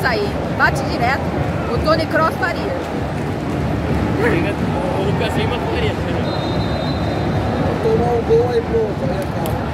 aí. Bate direto. O Tony Kroos faria. O Lucas Lima faria. Vou tomar um gol aí, pronto. Olha, cara.